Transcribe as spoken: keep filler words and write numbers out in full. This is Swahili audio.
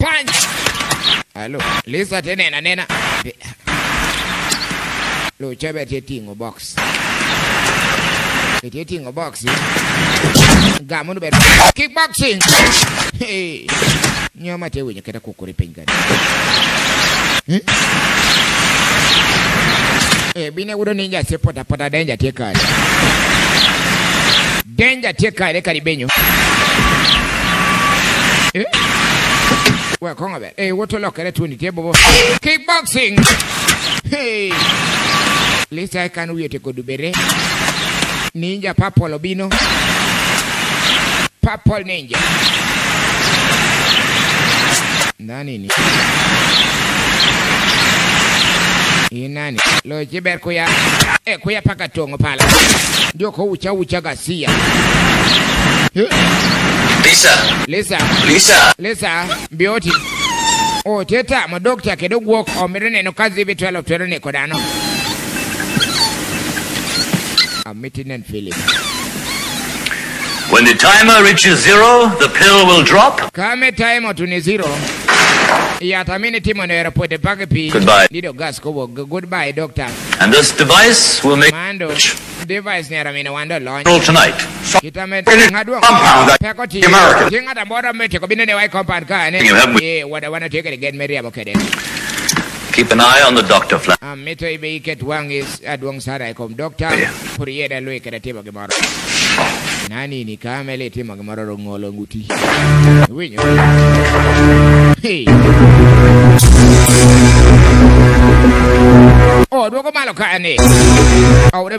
Punch. Hello. Lisa tenena nena. Lo chebe tetingo box. Tetingo box. Gamu be kickboxing. Hey. Nyama te wenye keta kokore pengani. Hmm? Eh bine wudo ninja se pota pota danger teka. Danger teka le karibenyo. Eh? Wa konga be. Eh woto lokere tuni te bobo. Kickboxing. Hey. Lisa kan wiete ko dubere. Ninja Purple Obino. Purple Ninja. Nani ni? Inani? Lo jiber kuya. Eh kuya paka tongo pala. Ndio ko ucha ucha gasia. Lisa. Lisa. Lisa. Lisa. Bioti. Oh teta ma doctor kedo gwok o mirene no kazi bi twelve twelve ko dano. I'm meeting and feeling. When the timer reaches zero, the pill will drop. Kame timer to ni zero. Ya tamini timo no airport pake pi. Goodbye. Nido gas ko goodbye doctor. And this device will make Mando device ni aramina wando launch. tonight. Kitame Compound that Pekoti American. Tinga da bora mete ko binene wai compound ka ne. You have me. Eh wada wana take it again Mary abokede. Keep an eye on the doctor flat. Am meto ibe iket wang is adwang sara kom doctor. Purieda loe kada tiba gemaro. Nani ni kamele tiba gemaro ngolo nguti. Winyo. Hey. Oh, dua ko malo ka ani. Oh,